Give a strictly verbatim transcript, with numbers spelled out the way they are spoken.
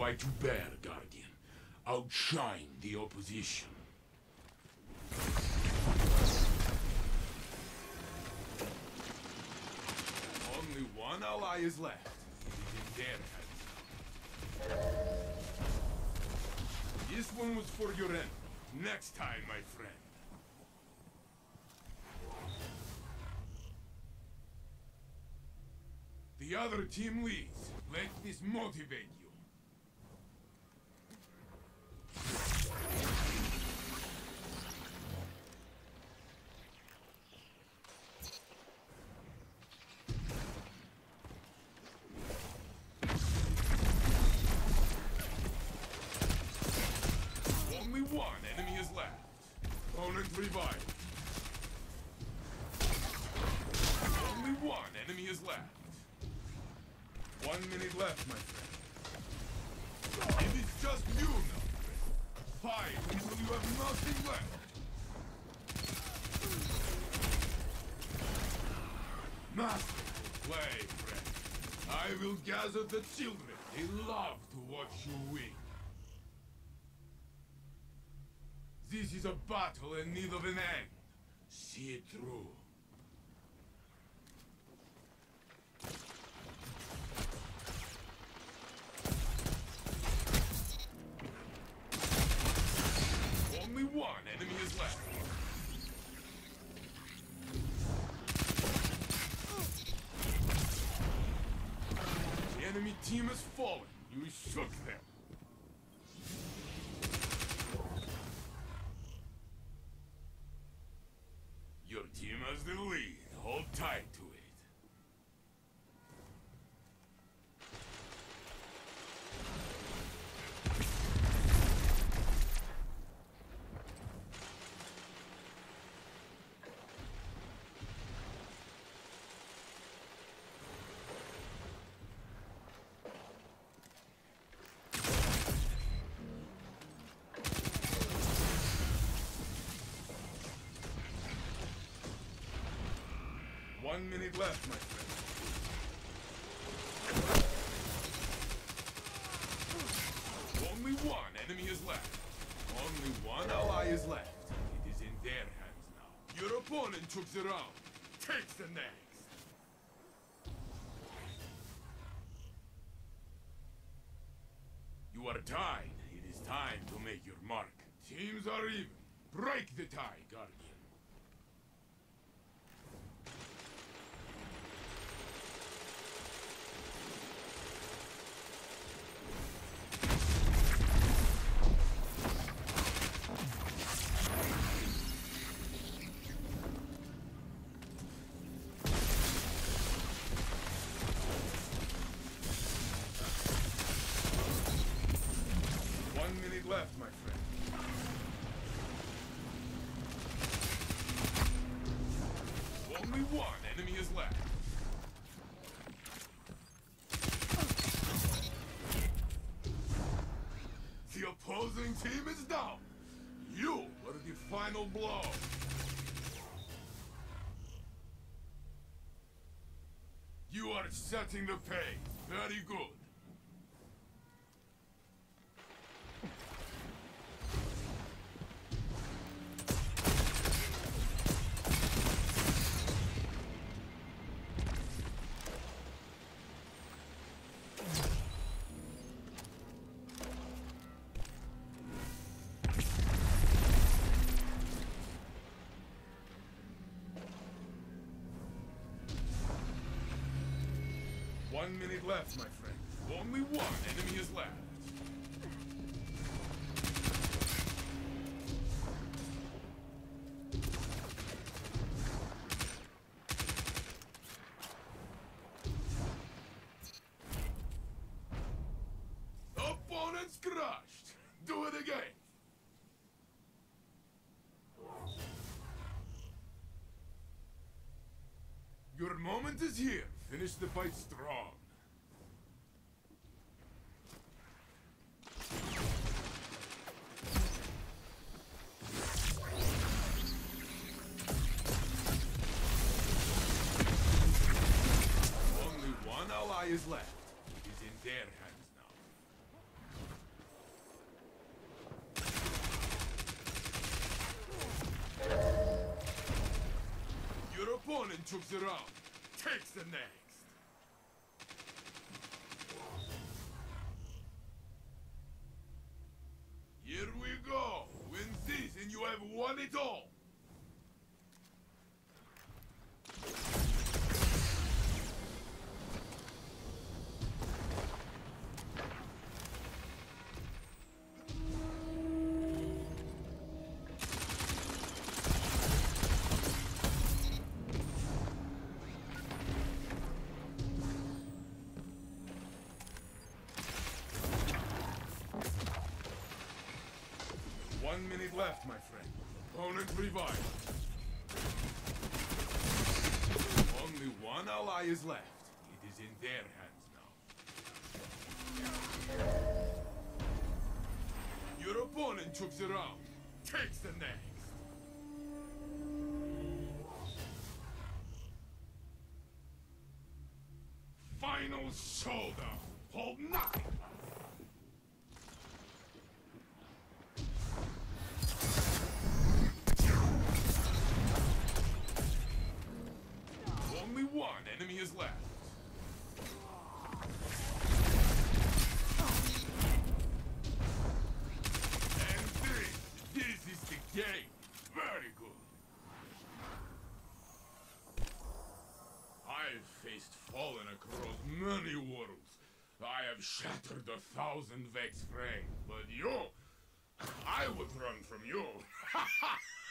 why to bear, Guardian. Outshine the opposition. Only one ally is left. It is in their hands now. This one was for your end. Next time, my friend. The other team leads. Let this motivate you. Only one enemy is left. Opponent revived. Only one enemy is left. One minute left, my friend. It is just you now, friend. Fight until you have nothing left. Masterful play, friend. I will gather the children. They love to watch you win. This is a battle in need of an end. See it through. Only one enemy is left. The enemy team has fallen. You shook them. Your team has the lead. Hold tight to it. One minute left, my friend. Only one enemy is left. Only one ally is left. It is in their hands now. Your opponent took the round. Take the next. You are tied. It is time to make your mark. Teams are even. Break the tie, Guardian. One minute left, my friend. Only one enemy is left. The opposing team is down. You are the final blow. You are setting the pace. Very good. One minute left, my friend. Only one enemy is left. Opponent's crushed. Do it again. Your moment is here. Finish the fight strong. Only one ally is left. It is in their hands now. opponent took the round, takes the next. Here we go. Win this and you have won it all. One minute left, my friend. Opponent revived. Only one ally is left. It is in their hands now. Your opponent took the round. Takes the next. Final showdown. Hold nothing. Only one enemy is left. And three. This is the game. Very good. I've faced fallen across many worlds. I have shattered a thousand Vex frames, but you, I would run from you.